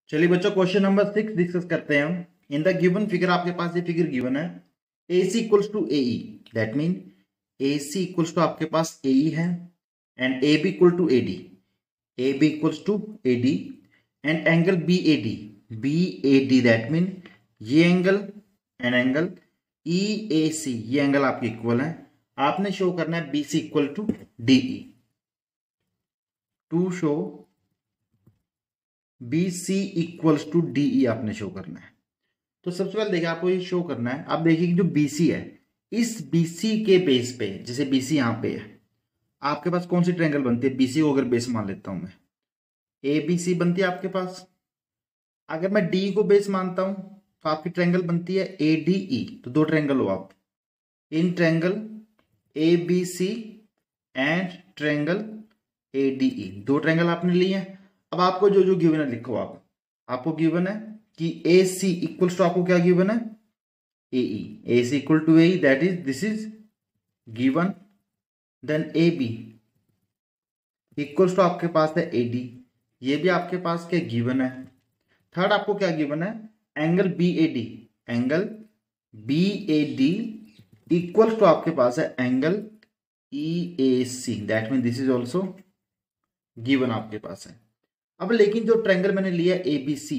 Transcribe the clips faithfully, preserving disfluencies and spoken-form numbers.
चलिए बच्चों, question number six discuss करते हैं हम। इन द गिवन फिगर, आपके पास ये फिगर गिवन है, A C equals to A E, that mean A C equals to आपके पास ए ई है and A B equal to A D, A B equals to A D and angle B A D, B A D that mean ये angle and angle E A C, ये angle आपके equal है। आपने show करना है B C equal to D E. To show B C equals to D E आपने show करना है। तो सबसे पहले देखिए, आपको ये शो करना है। आप देखिए कि जो बी सी है, इस बी सी के बेस पे, जैसे बी सी यहाँ पे है, आपके पास कौन सी ट्रायंगल बनती है? बी सी को अगर बेस मान लेता हूं मैं, ए बी सी बनती है आपके पास। अगर मैं डी को बेस मानता हूं तो आपकी ट्रायंगल बनती है ए डी ई। तो दो ट्रायंगल हो आप, in triangle A B C and triangle A D E, दो ट्रायंगल आपने लिए हैं। अब आपको जो जो गिवन है लिखो आप। आपको गिवन है कि ए सी इक्वल्स टू, आपको क्या गिवन है? A E, A C equal to A E, that is this is given. Then A B equals to आपके पास है ए डी, ये भी आपके पास क्या गिवन है। थर्ड आपको क्या गिवन है? Angle B A D, angle B A D equals to आपके पास है angle E A C, that mean this is also given आपके पास है। अब लेकिन जो ट्रायंगल मैंने लिया ए बी सी,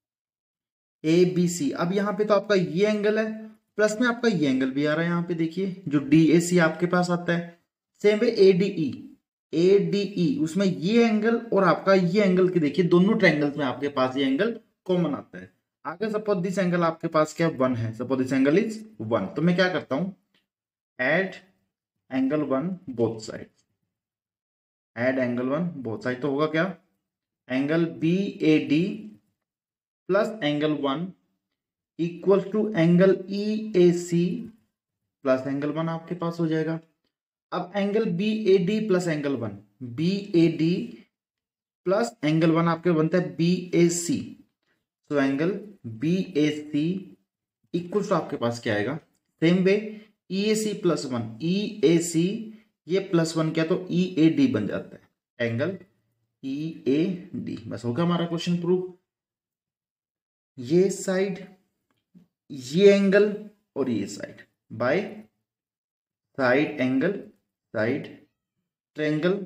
ए बी सी, अब यहां पे तो आपका ये एंगल है, प्लस में आपका ये एंगल भी आ रहा है। यहां पे देखिए जो डी ए सी आपके पास आता है, same way A D E, A D E, उसमें ये एंगल और आपका ये एंगल के देखिए दोनों ट्रायंगल्स में आपके पास ये एंगल कॉमन आता है। आगे सपोज दिस एंगल आपके पास क्या वन है, suppose this angle is one, तो मैं क्या करता हूं, add angle one both side, add angle one both side, तो होगा क्या? Angle B A D plus angle one equal to angle E A C plus angle one आपके पास हो जाएगा। अब angle B A D plus angle one, B A D plus angle one आपके बनता है बी ए सी, तो angle B A C equal to आपके पास क्या आएगा? Same way E A C plus one, E A C ये plus one क्या, तो ई ए डी बन जाता है, एंगल ई ए डी। बस होगा हमारा क्वेश्चन प्रूव। ये साइड, ये एंगल और ये side by side angle, side triangle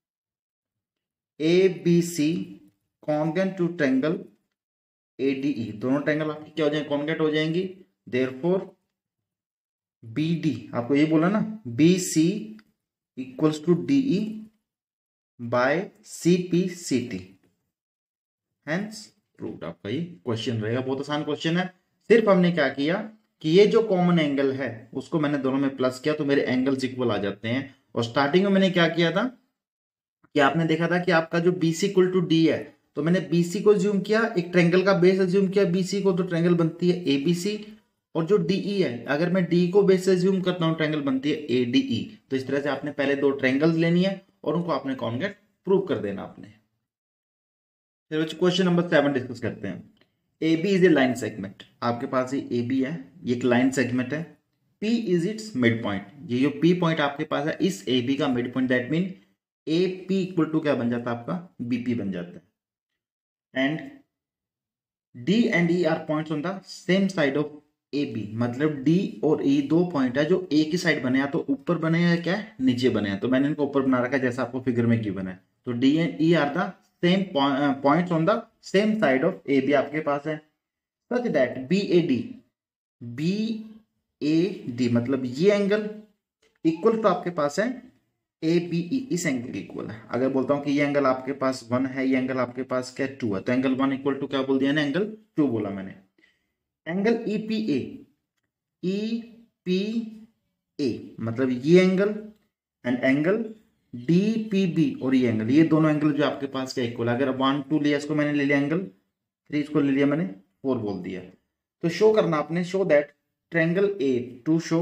A B C congruent to triangle A D E, दोनों ट्रायंगल आपकी क्या हो जाएंगे? कॉन्गेट हो जाएंगी। देयरफॉर बी डी, आपको ये बोला ना, B C equals to D E by C P C T, hence proved. आपका ये क्वेश्चन रहेगा, बहुत आसान क्वेश्चन है। सिर्फ हमने क्या किया कि ये जो कॉमन एंगल है उसको मैंने दोनों में प्लस किया, तो मेरे एंगल्स इक्वल आ जाते हैं। और स्टार्टिंग में मैंने क्या किया था कि आपने देखा था कि आपका जो B C equal to D है, तो मैंने बी सी को ज्यूम किया, एक ट्रायंगल का बेस ज्यूम किया बी सी को, तो ट्रायंगल बनती है ए बी सी। और जो डी ई है, अगर मैं डी को बेस से ज्यूम करता हूँ, ट्रायंगल बनती है ए डी ई। तो इस तरह से आपने पहले दो ट्रायंगल्स लेनी है और उनको आपने कॉन्गेट प्रूव कर देना आपने। फिर क्वेश्चन नंबर सेवन डिस्कस करते हैं। A B is a line segment, आपके पास ये ए बी है, ये एक लाइन सेगमेंट है। P is its mid point, ये जो P पॉइंट आपके पास है इस ए बी का mid point, that mean A P equal to क्या बन जाता है आपका? बी पी बन जाता है। And D and E are points on the same side of A B, मतलब D और E दो पॉइंट है जो एक ही साइड बने हैं, तो ऊपर बने हैं क्या है, नीचे बने हैं। तो मैंने इनको ऊपर बना रखा है जैसा आपको फिगर में गिवन है। तो D and E are the same points on the same side of A B आपके पास है, such that B A D, B A D मतलब ये एंगल इक्वल टू आपके पास है ए बी ई, इस एंगल के इक्वल है। अगर बोलता हूं कि ये एंगल आपके पास वन है, ये एंगल आपके पास क्या टू है, तो एंगल वन इक्वल टू क्या बोल दिया ना, एंगल टू बोला मैंने। Angle E P A, E P A मतलब ये angle and angle D P B, और ये एंगल, ये दोनों एंगल जो आपके पास क्या इक्वल है। अगर वन टू लिया इसको मैंने ले लिया एंगल, थ्री इसको ले लिया मैंने फोर बोल दिया। तो शो करना आपने, show that triangle A to show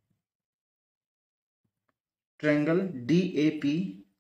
triangle D A P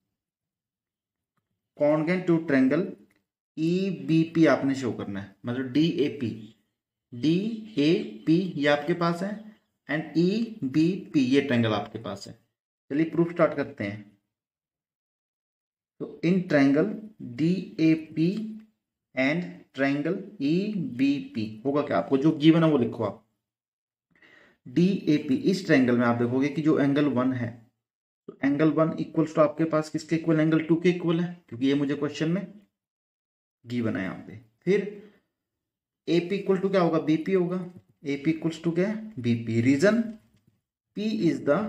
congruent to triangle E B P आपने शो करना है। मतलब D A P, D A P ये आपके पास है एंड ई बी पी ये ट्रायंगल आपके पास है। चलिए प्रूफ स्टार्ट करते हैं। तो in triangle D A P and triangle E B P होगा क्या, आपको जो गिवन है वो लिखो आप। डी ए पी, इस ट्रायंगल में आप देखोगे कि जो एंगल वन है, तो एंगल वन इक्वल्स टू आपके पास किसके इक्वल, एंगल टू के इक्वल है, क्योंकि ये मुझे क्वेश्चन में गिवन है यहाँ पे। फिर ए पी इक्वल टू क्या होगा, बीपी होगा। ए पी इक्वल्स टू क्या है, B P. Reason P is the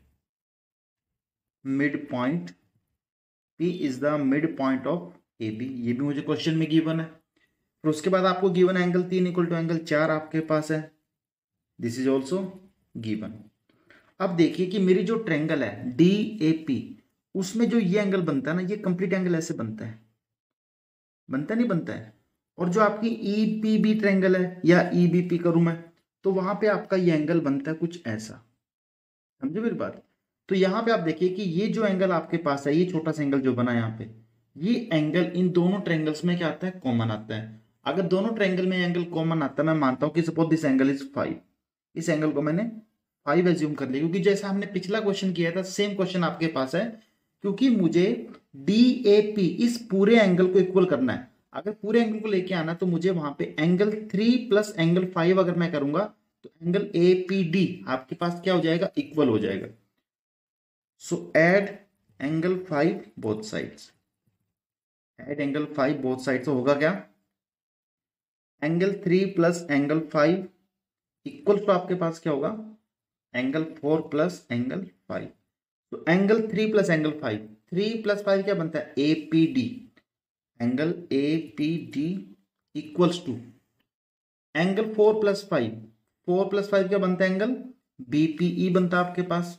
mid point, P is the mid point of A B, ये भी मुझे क्वेश्चन में गिवन है। फिर उसके बाद आपको गिवन एंगल तीन इक्वल टू एंगल चार आपके पास है, दिस इज ऑल्सो गिवन। अब देखिए कि मेरी जो ट्रायंगल है डी ए पी, उसमें जो ये एंगल बनता है ना, ये कंप्लीट एंगल ऐसे बनता है, बनता नहीं बनता है। और जो आपकी ई पी बी ट्रायंगल है या ई बी पी करूं मैं, तो वहां पे आपका ये एंगल बनता है कुछ ऐसा, समझे मेरी बात। तो यहां पे आप देखिए कि ये जो एंगल आपके पास है, ये छोटा सा एंगल जो बना यहाँ पे, ये एंगल इन दोनों ट्रायंगल्स में क्या आता है, कॉमन आता है। अगर दोनों ट्रायंगल में एंगल कॉमन आता है, मैं मानता हूं कि suppose this angle is five, इस एंगल को मैंने फाइव एज्यूम कर लिया, क्योंकि जैसा हमने पिछला क्वेश्चन किया था सेम क्वेश्चन आपके पास है, क्योंकि मुझे डी ए पी इस पूरे एंगल को इक्वल करना है। अगर पूरे एंगल को लेके आना तो मुझे वहां पे angle three plus angle five अगर मैं करूंगा तो एंगल ए पी डी आपके पास क्या हो जाएगा, इक्वल हो जाएगा। So add angle five both sides, add angle five both sides, होगा क्या, angle three plus angle five equal to आपके पास क्या होगा, angle four plus angle five. तो angle three plus angle five, three plus five क्या बनता है, A P D, angle A P D equals to angle four plus five, four plus five क्या बनता है, एंगल बीपीई बनता है आपके पास,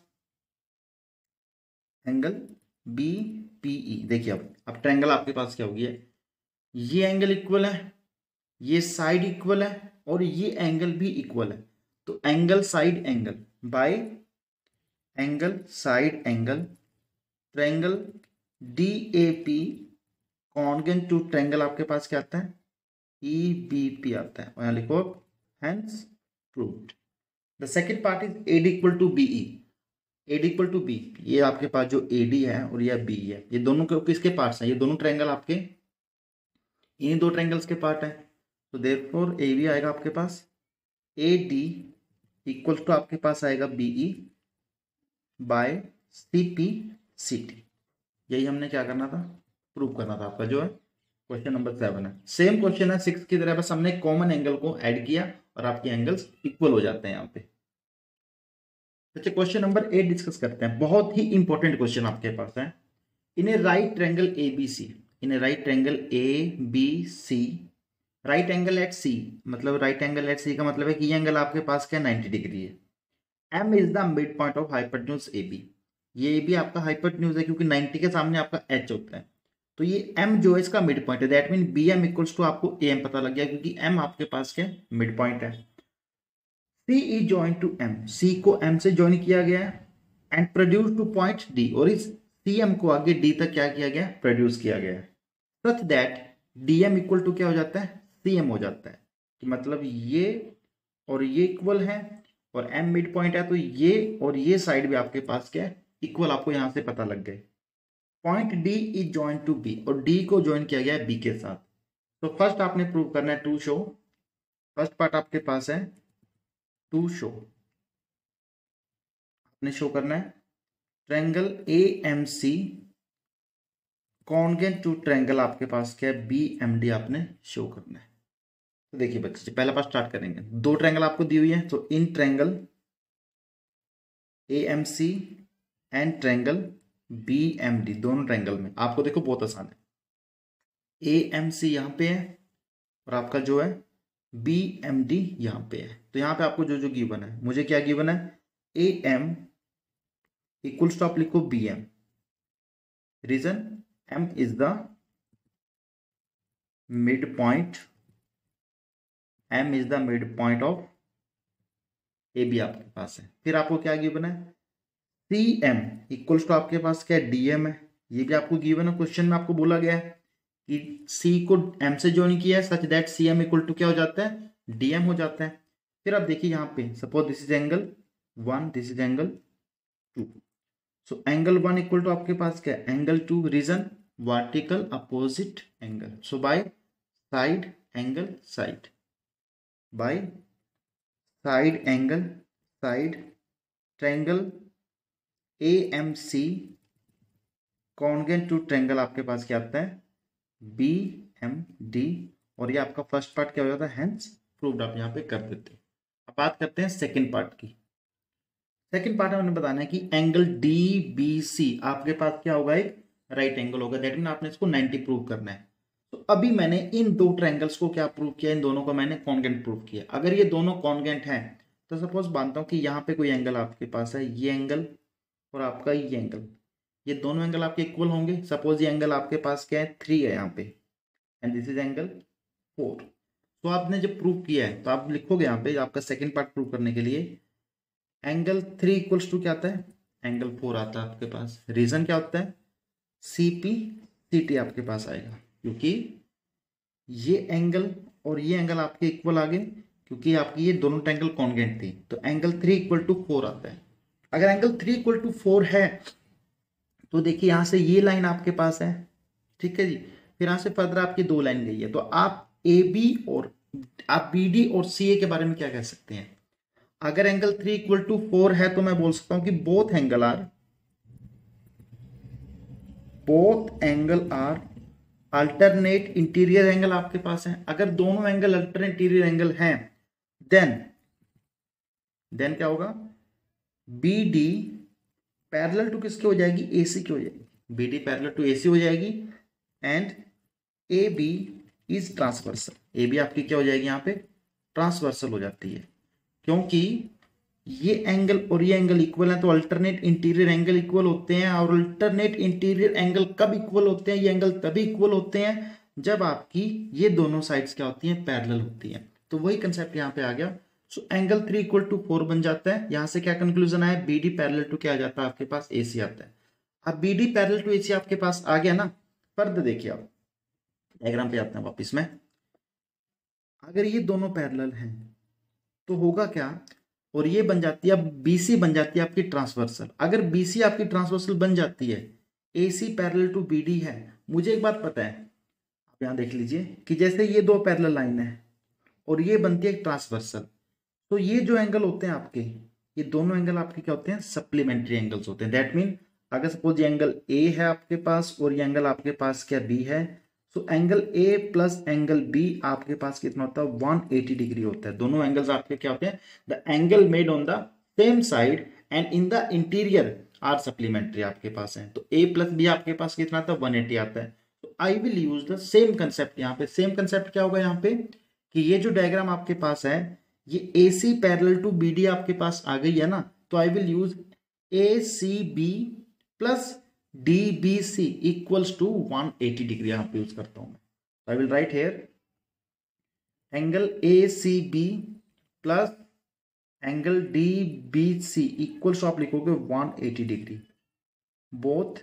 एंगल बीपीई। देखिए अब अब ट्रायंगल आपके पास क्या हो गया, ये एंगल इक्वल है, ये साइड इक्वल है, और ये एंगल भी इक्वल है। तो angle side angle by angle side angle, triangle D A P congruent to triangle आपके पास क्या आता है, ई बी पी आता है, और यहां लिखो hence proved. The second part is A D equal to B E, A D equal to B, ये आपके पास जो एडी है और ये बी है, ये दोनों के किसके पार्ट्स हैं, ये दोनों ट्रायंगल आपके इन दो ट्रायंगल्स के पार्ट है। तो देयरफॉर ए बी आएगा आपके पास, ए डी इक्वल टू आपके पास आएगा B E by C P C T. यही हमने क्या करना था, प्रूव करना था, आपका जो है क्वेश्चन नंबर सेवन है। सेम क्वेश्चन है सिक्स की तरह, बस हमने कॉमन एंगल को ऐड किया और आपके एंगल्स इक्वल हो जाते हैं यहाँ पे। अच्छा, क्वेश्चन नंबर एट डिस्कस करते हैं, बहुत ही इंपॉर्टेंट क्वेश्चन आपके पास है। In a right triangle A B C, in a right triangle A B C, right angle at C, मतलब राइट एंगल एट सी का मतलब है कि ये एंगल आपके पास क्या नाइंटी डिग्री है। M is the mid point of hypotenuse A B, ये भी आपका हाइपोटेन्यूज है क्योंकि नाइंटी के सामने आपका एच होता है, तो ये एम जो है इसका मिड पॉइंट है। That mean B M equals to आपको ए एम पता लग गया, क्योंकि एम आपके पास क्या मिड पॉइंट है। C is join to M, C को एम से ज्वाइन किया गया है, and produce to point D, और इस सी एम को आगे डी तक क्या किया गया, प्रोड्यूस किया गया है, such that D M equal to क्या हो जाता है, सी एम हो जाता है। कि मतलब ये और ये इक्वल है और एम मिड पॉइंट है, तो ये और ये साइड भी आपके पास क्या है, इक्वल, आपको यहां से पता लग गए। Point D is join to B, और डी को ज्वाइन किया गया है बी के साथ। तो फर्स्ट आपने प्रूव करना है टू शो, फर्स्ट पार्ट आपके पास है टू शो, आपने शो करना है triangle A M C congruent to triangle आपके पास क्या है, बी एम डी आपने शो करना है। तो देखिए बच्चे, पहला पार्ट स्टार्ट करेंगे, दो ट्रायंगल आपको दी हुई है, तो in triangle A M C and triangle B M D, दोनों ट्रायंगल में आपको देखो बहुत आसान है, ए एम सी यहाँ पे है और आपका जो है बी एम डी यहाँ पे है। तो यहाँ पे आपको जो जो गिवन है, मुझे क्या गिवन है, ए एम इक्वल टू आप लिखो B M, reason M is the mid point, M is the mid point of A B आपके पास है। फिर आपको क्या गिवन है, सी एम इक्वल्स टू आपके पास क्या डी एम है, ये भी आपको गिवन है, क्वेश्चन में आपको बोला गया है कि सी को एम से ज्वाइन किया है, such that C M equal to क्या हो जाता है, डी एम हो जाता है। फिर आप देखिए यहाँ पे suppose this is angle one, this is angle two, so angle one equal to आपके पास क्या है, angle two, reason vertical opposite angle, so by side angle side by side angle side triangle A M C congruent to triangle आपके पास क्या आता है B M D, और ये आपका फर्स्ट पार्ट क्या हो जाता है हेंस प्रूव्ड, आप यहाँ पे कर देते हैं। अब बात करते हैं सेकंड पार्ट की। सेकंड पार्ट में हमने बताना है कि एंगल डी बी सी आपके पास क्या होगा एक राइट एंगल होगा, दैट मीन आपने इसको नाइंटी प्रूव करना है। तो अभी मैंने इन दो ट्रायंगल्स को क्या प्रूव किया, इन दोनों को मैंने कॉन्गेंट प्रूव किया। अगर ये दोनों कॉन्गेंट हैं तो सपोज मानता हूं कि यहाँ पे कोई एंगल आपके पास है, ये एंगल और आपका ये एंगल, ये दोनों एंगल आपके इक्वल होंगे। सपोज ये एंगल आपके पास क्या है थ्री है यहाँ पे, and this is angle four. तो आपने जब प्रूव किया है तो आप लिखोगे यहाँ पे आपका सेकेंड पार्ट प्रूव करने के लिए एंगल थ्री इक्वल्स टू क्या आता है एंगल फोर आता है आपके पास। रीजन क्या होता है सी पी सी टी आपके पास आएगा, क्योंकि ये एंगल और ये एंगल आपके इक्वल आ गए, क्योंकि आपकी ये दोनों ट्रायंगल कॉन्गेंट थी। तो angle three equal to four आता है। अगर angle three equal to four है तो देखिए यहां से ये लाइन आपके पास है, ठीक है जी, फिर यहां से फर्दर आपकी दो लाइन गई है। तो आप ए बी और आप बी डी और सी ए के बारे में क्या कह सकते हैं। अगर angle three equal to four है तो मैं बोल सकता हूं कि both angle are both angle are alternate interior angle आपके पास है। अगर दोनों एंगल अल्टरनेट इंटीरियर एंगल हैं देन देन क्या होगा बी डी पैरेलल टू किसके हो जाएगी एसी की हो जाएगी, B D parallel to A C हो जाएगी, and A B is transversal. A B आपकी क्या हो जाएगी यहाँ पे ट्रांसवर्सल हो जाती है, क्योंकि ये एंगल और ये एंगल इक्वल है। तो अल्टरनेट इंटीरियर एंगल इक्वल होते हैं, और अल्टरनेट इंटीरियर एंगल कब इक्वल होते हैं, ये एंगल तभी इक्वल होते हैं जब आपकी ये दोनों साइड्स क्या होती हैं पैरेलल होती हैं। तो वही कंसेप्ट यहाँ पे आ गया। So angle three equal to four बन जाता है। यहां से क्या कंक्लूजन आया बी डी पैरेलल टू क्या आ जाता है आपके पास एसी आता है। अब B D parallel to A C आपके पास आ गया ना, फर्दर देखिए आप डायग्राम पे आते हैं वापिस में। अगर ये दोनों पैरेलल हैं तो होगा क्या, और ये बन जाती है अब बीसी बन जाती है आपकी ट्रांसवर्सल। अगर बीसी आपकी ट्रांसवर्सल बन जाती है, एसी पैरेलल टू बीडी है। मुझे एक बात पता है, आप यहां देख लीजिए कि जैसे ये दो पैरेलल लाइन है और ये बनती है ट्रांसवर्सल, तो ये जो एंगल होते हैं आपके, ये दोनों एंगल आपके क्या होते हैं सप्लीमेंट्री एंगल्स होते हैं। दैट मीन अगर सपोज ये एंगल ए है आपके पास और ये एंगल आपके पास क्या बी है, तो angle A plus angle B आपके पास कितना होता है वन एटी डिग्री होता है। दोनों एंगल्स आपके क्या होते हैं the angle made on the same side and in the interior are supplementary आपके पास है। तो ए प्लस बी आपके पास कितना आता है वन एटी आता है। तो I will use the same concept यहाँ पे। सेम कंसेप्ट क्या होगा यहाँ पे कि ये जो डायग्राम आपके पास है ये A C parallel to B D आपके पास आ गई है ना, तो I will use A C B plus D B C equals to one eighty degree यहां पे यूज करता हूं मैं। I will write here angle A C B plus angle D B C equals to आप लिखोगे one eighty degree. Both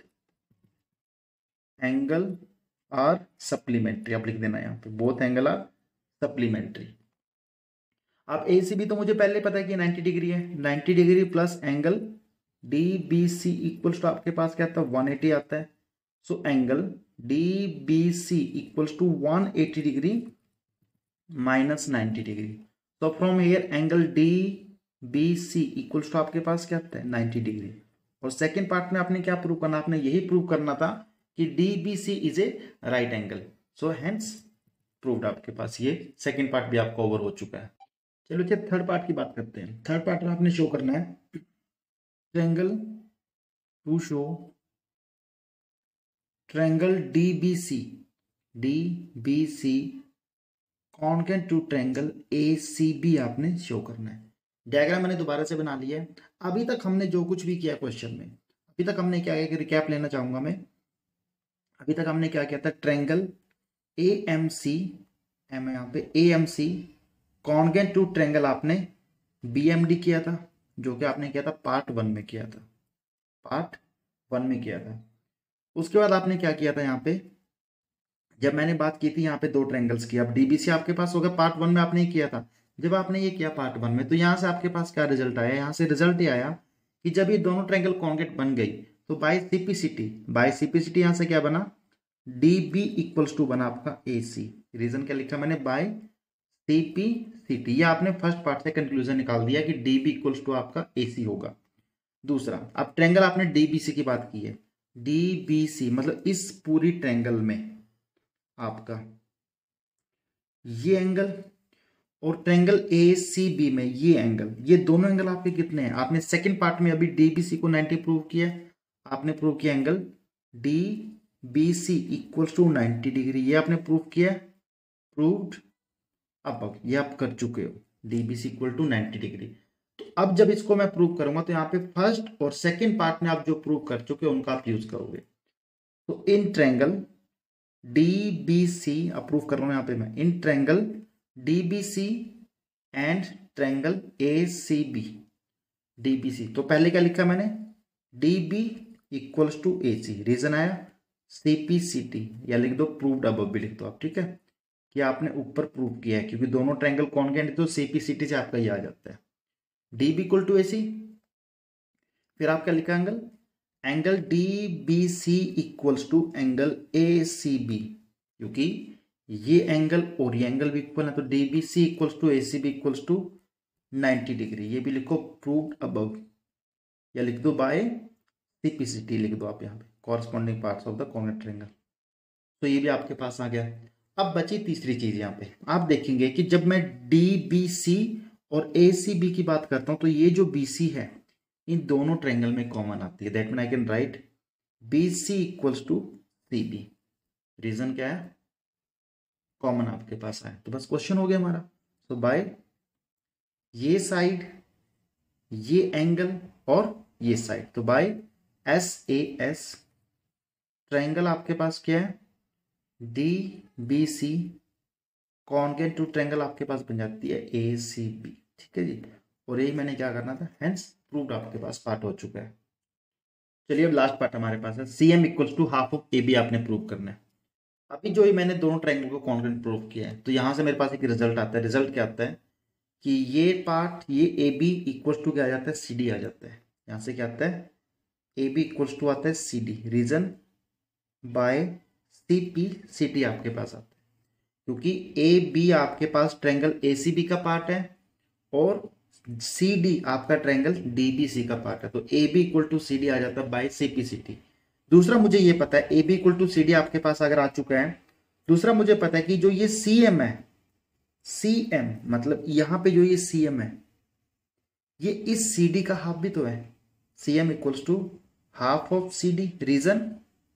angle are supplementary आप लिख देना यहां पे, बोथ एंगल आर सप्लीमेंट्री। अब ए सी बी तो मुझे पहले पता है कि नाइंटी डिग्री है, ninety degree plus angle D B C equals to आपके पास क्या आता है वन एटी आता है। So angle D B C equals to one eighty degree minus ninety degree. तो from here angle D B C equals to आपके पास क्या आता है नाइंटी डिग्री। और सेकेंड पार्ट में आपने क्या प्रूव करना, आपने यही प्रूव करना था कि D B C is a right angle. So hence proved आपके पास ये सेकेंड पार्ट भी आपका ओवर हो चुका है। चलो चलिए थर्ड पार्ट की बात करते हैं। थर्ड पार्ट में आपने शो करना है triangle to show triangle D B C D B C congruent to triangle A C B आपने शो करना है। डायग्राम मैंने दोबारा से बना लिया है। अभी तक हमने जो कुछ भी किया क्वेश्चन में, अभी तक हमने क्या किया कि रिकैप लेना चाहूंगा मैं। अभी तक हमने क्या किया था triangle A M C M यहाँ पे A M C congruent to triangle आपने बी एम डी किया था, जो कि आपने किया था पार्ट वन में किया था, पार्ट वन में किया था। उसके बाद आपने क्या किया था यहाँ पे, जब मैंने बात की थी यहाँ पे दो ट्रायंगल्स की। अब डीबीसी आपके पास होगा, पार्ट वन में आपने ये किया था। जब आपने ये किया पार्ट वन में तो यहाँ से आपके पास क्या रिजल्ट आया, यहाँ से रिजल्ट ये आया कि जब ये दोनों ट्रायंगल कॉन्केंट बन गई तो बाय सीपीसीटी बाय सीपीसीटी यहाँ से क्या बना डी बी इक्वल्स टू बना आपका ए सी। रीजन क्या लिखा मैंने, by C P C T. ये आपने फर्स्ट पार्ट से कंक्लूजन निकाल दिया कि डी बी इक्वल्स टू आपका ए सी होगा। दूसरा, अब ट्रेंगल आपने डी बी सी की बात की है, डी बी सी मतलब इस पूरी ट्रेंगल में आपका ये एंगल और ट्रेंगल ए सी बी में ये एंगल, ये दोनों एंगल आपके कितने हैं? आपने सेकंड पार्ट में अभी डी बी सी को नाइन्टी प्रूव किया है, आपने प्रूव किया angle D B C equals to ninety degree, ये आपने प्रूव किया, प्रूव्ड अब ये आप कर चुके हो, D B C equal to ninety degree. तो अब जब इसको मैं प्रूव करूंगा तो यहाँ पे फर्स्ट और सेकंड पार्ट में आप जो प्रूव कर चुके हो उनका आप यूज करोगे। तो in triangle D B C prove कर रहा हूं यहाँ पे मैं, in triangle D B C and triangle A C B, D B C. तो पहले क्या लिखा मैंने, D B equals to A C, reason आया सी पी सी टी, या लिख दो प्रूव्ड अबव भी लिख दो आप, ठीक है, कि आपने ऊपर प्रूव किया है, क्योंकि दोनों ट्रायंगल कॉन्ग्रुएंट है तो सी पी सी टी से आपका ये आ जाता है D B equal to A C. फिर आप क्या लिखा angle, angle D B C equals to angle A C B, क्योंकि ये एंगल और ये एंगल भी इक्वल है, तो D B C equals to A C B equals to ninety degree. ये भी लिखो प्रूव्ड अबव, या लिख दो by C P C T लिख दो आप यहाँ पे, corresponding parts of the congruent triangle. तो ये भी आपके पास आ गया। अब बची तीसरी चीज, यहाँ पे आप देखेंगे कि जब मैं डी बी सी और ए सी बी की बात करता हूं तो ये जो बी सी है इन दोनों ट्रायंगल में कॉमन आती है, that mean I can write B C equals to C B. Reason क्या है, कॉमन आपके पास आए, तो बस क्वेश्चन हो गया हमारा। तो बाय ये साइड, ये एंगल और ये साइड, तो by S A S triangle आपके पास क्या है, D B C congruent to triangle आपके पास बन जाती है ए सी बी, ठीक है जी। और यही मैंने क्या करना था, हेंस प्रूव्ड आपके पास पार्ट हो चुका है। चलिए अब लास्ट पार्ट हमारे पास है, C M equals to half of A B आपने प्रूव करना है। अभी जो ही मैंने दोनों ट्रायंगल को कॉन्ग्रुएंट प्रूव किया है, तो यहां से मेरे पास एक रिजल्ट आता है। रिजल्ट क्या आता है कि ये पार्ट ये ए बी इक्वल्स टू क्या आ जाता है, सी डी आ जाता है। यहां से क्या आता है, ए बी इक्वल्स टू आता है C D, reason by C P C T आपके पास आता है, क्योंकि ए बी आपके पास ट्रायंगल ए सी बी का पार्ट है और सी डी आपका ट्रायंगल डी बी सी का पार्ट है, तो A B equal to C D आ जाता है by C P C T. दूसरा मुझे ये पता है A B equal to C D आपके पास अगर आ चुका है, दूसरा मुझे पता है कि जो ये सी एम है, सी एम मतलब यहां पे जो ये सी एम है ये इस सी डी का हाफ भी तो है, C M equals to half of C D. Reason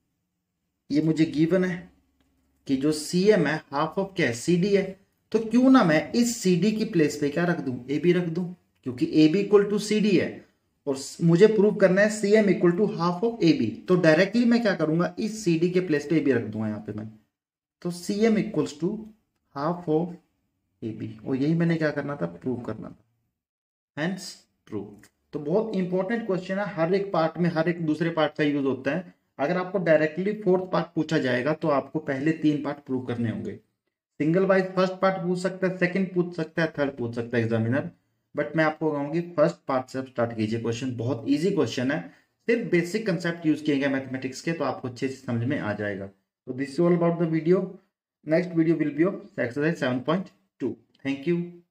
ये मुझे गिवन है कि जो सी एम है हाफ ऑफ क्या है, सी डी है, तो क्यों ना मैं इस सी डी की प्लेस पे क्या रख दूं, ए बी रख दूं, क्योंकि A B equal to C D है और मुझे प्रूव करना है C M equal to half of A B, तो डायरेक्टली मैं क्या करूंगा, इस सी डी के प्लेस पे ए बी रख दूंगा यहाँ पे मैं, तो C M equals to half of A B, और यही मैंने क्या करना था, प्रूव करना था, हेंस प्रूव। तो बहुत इंपॉर्टेंट क्वेश्चन है, हर एक पार्ट में हर एक दूसरे पार्ट का यूज होता है। अगर आपको डायरेक्टली फोर्थ पार्ट पूछा जाएगा तो आपको पहले तीन पार्ट प्रूव करने होंगे। सिंगल वाइज फर्स्ट पार्ट पूछ सकता है, सेकंड पूछ सकता है, थर्ड पूछ सकता है एग्जामिनर, बट मैं आपको कहूंगी फर्स्ट पार्ट से स्टार्ट कीजिए। क्वेश्चन बहुत इजी क्वेश्चन है, सिर्फ बेसिक कंसेप्ट यूज किए गए मैथमेटिक्स के, तो आपको अच्छे से समझ में आ जाएगा। तो this is all about the video. Next video will be of exercise seven point two. Thank you.